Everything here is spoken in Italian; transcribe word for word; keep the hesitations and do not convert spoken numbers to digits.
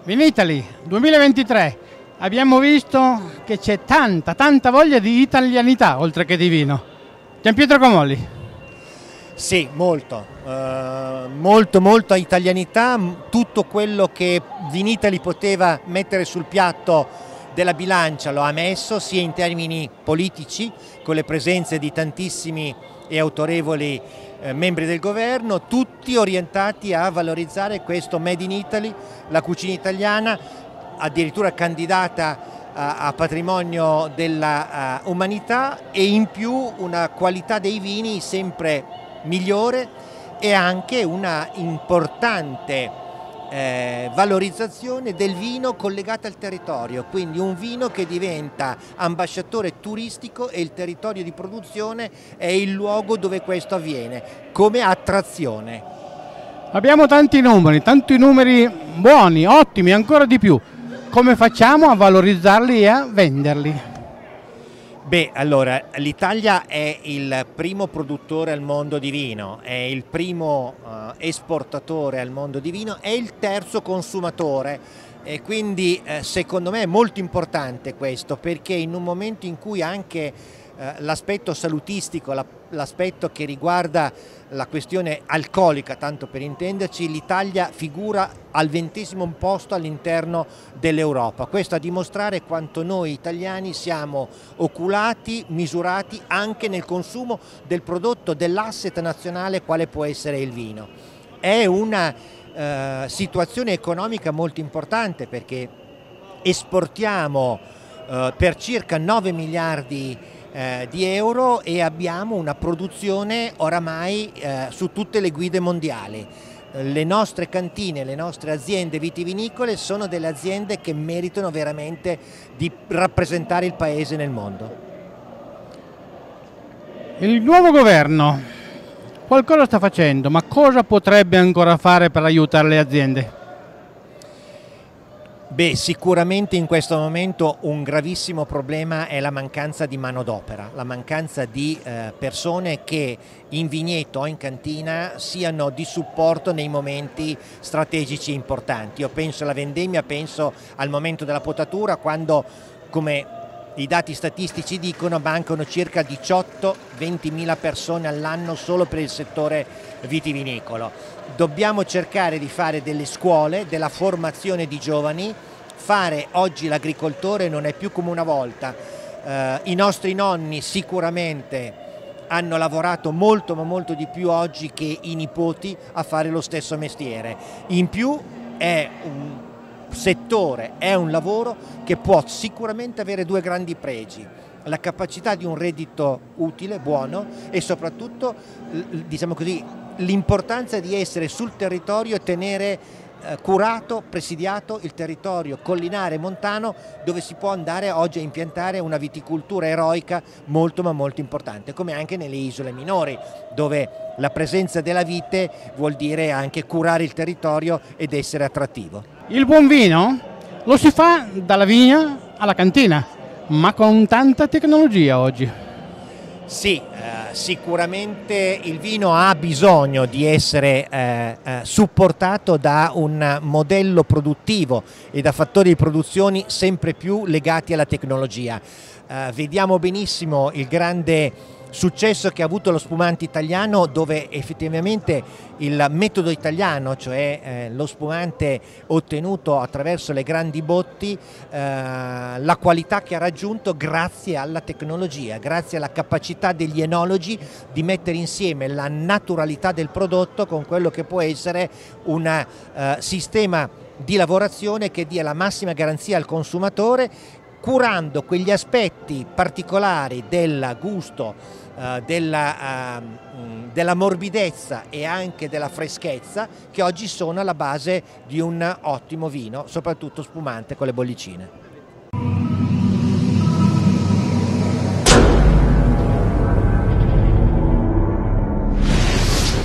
Vinitaly duemilaventitré, abbiamo visto che c'è tanta, tanta voglia di italianità oltre che di vino. Gianpietro Comolli. Sì, molto, uh, molto, molto italianità, tutto quello che Vinitaly poteva mettere sul piatto della bilancia lo ha messo, sia in termini politici, con le presenze di tantissimi e autorevoli eh, membri del governo, tutti orientati a valorizzare questo Made in Italy, la cucina italiana, addirittura candidata a, a patrimonio della uh, umanità, e in più una qualità dei vini sempre migliore e anche una importante Eh, valorizzazione del vino collegata al territorio, quindi un vino che diventa ambasciatore turistico e il territorio di produzione è il luogo dove questo avviene come attrazione. Abbiamo tanti numeri, tanti numeri buoni, ottimi, ancora di più. Come facciamo a valorizzarli e a venderli? Beh, allora, l'Italia è il primo produttore al mondo di vino, è il primo uh, esportatore al mondo di vino, è il terzo consumatore e quindi eh, secondo me è molto importante questo, perché in un momento in cui anche eh, l'aspetto salutistico, la, l'aspetto che riguarda la questione alcolica, tanto per intenderci, l'Italia figura al ventesimo posto all'interno dell'Europa. Questo a dimostrare quanto noi italiani siamo oculati, misurati anche nel consumo del prodotto, dell'asset nazionale quale può essere il vino. È una eh, situazione economica molto importante, perché esportiamo eh, per circa nove miliardi Eh, di euro e abbiamo una produzione oramai eh, su tutte le guide mondiali. Le nostre cantine, le nostre aziende vitivinicole sono delle aziende che meritano veramente di rappresentare il paese nel mondo. Il nuovo governo qualcosa sta facendo, ma cosa potrebbe ancora fare per aiutare le aziende? Beh, sicuramente in questo momento un gravissimo problema è la mancanza di manodopera, la mancanza di eh, persone che in vigneto o in cantina siano di supporto nei momenti strategici importanti. Io penso alla vendemmia, penso al momento della potatura, quando, come i dati statistici dicono, mancano circa diciotto ventimila persone all'anno solo per il settore vitivinicolo. Dobbiamo cercare di fare delle scuole, della formazione di giovani. Fare oggi l'agricoltore non è più come una volta. Eh, I nostri nonni sicuramente hanno lavorato molto ma molto di più oggi che i nipoti a fare lo stesso mestiere. In più è un settore, è un lavoro che può sicuramente avere due grandi pregi: la capacità di un reddito utile, buono, e soprattutto, diciamo così, l'importanza di essere sul territorio e tenere eh, curato, presidiato il territorio collinare e montano, dove si può andare oggi a impiantare una viticoltura eroica molto ma molto importante, come anche nelle isole minori, dove la presenza della vite vuol dire anche curare il territorio ed essere attrattivo. Il buon vino lo si fa dalla vigna alla cantina, ma con tanta tecnologia oggi. Sì, eh, sicuramente il vino ha bisogno di essere eh, eh, supportato da un modello produttivo e da fattori di produzione sempre più legati alla tecnologia. Eh, vediamo benissimo il grande successo che ha avuto lo spumante italiano, dove effettivamente il metodo italiano, cioè eh, lo spumante ottenuto attraverso le grandi botti, eh, la qualità che ha raggiunto grazie alla tecnologia, grazie alla capacità degli enologi di mettere insieme la naturalità del prodotto con quello che può essere un eh, sistema di lavorazione che dia la massima garanzia al consumatore, curando quegli aspetti particolari del gusto, eh, della, eh, della morbidezza e anche della freschezza, che oggi sono alla base di un ottimo vino, soprattutto spumante con le bollicine.